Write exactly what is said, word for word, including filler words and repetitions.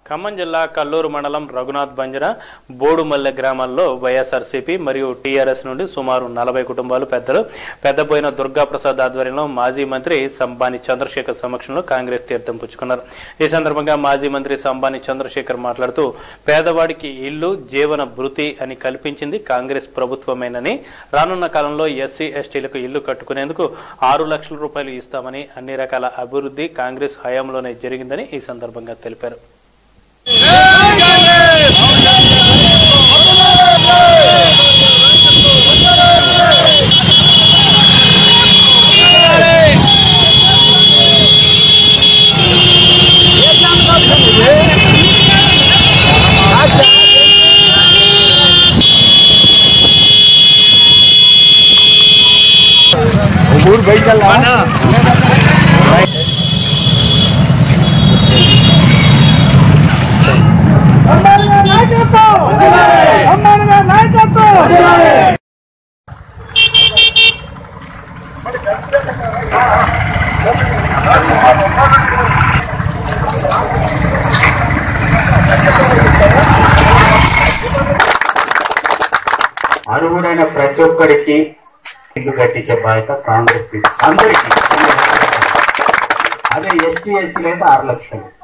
ఖమ్మం జిల్లా కల్లూరు మండలం రఘునాథ్ బంజర బోడుమల్లె గ్రామాల్లో వైఎస్ఆర్సీపీ మరియు టీఆర్ఎస్ నుండి సుమారు నలభై కుటుంబాలు పెద్దలు పెద్దపోయిన దుర్గాప్రసాద్ ఆధ్వర్యంలో మాజీ మంత్రి సంబాని చంద్రశేఖర్ సమక్షంలో కాంగ్రెస్ తీర్థం పుచ్చుకున్నారు. ఈ సందర్భంగా మాజీ మంత్రి సంబాని చంద్రశేఖర్ మాట్లాడుతూ పేదవాడికి ఇల్లు జీవన భృతి అని కల్పించింది కాంగ్రెస్ ప్రభుత్వమేనని, రానున్న కాలంలో ఎస్సీ ఎస్టీలకు ఇల్లు కట్టుకునేందుకు ఆరు లక్షల రూపాయలు ఇస్తామని, అన్ని రకాల అభివృద్ధి కాంగ్రెస్ హయాంలోనే జరిగిందని ఈ సందర్భంగా తెలిపారు. అర్హుడైన ప్రతి ఒక్కరికి ఇల్లు కట్టించే బాధ్యత కాంగ్రెస్ అందరికీ. అదే ఎస్టీ ఎస్సీలు అయితే ఆరు లక్షలు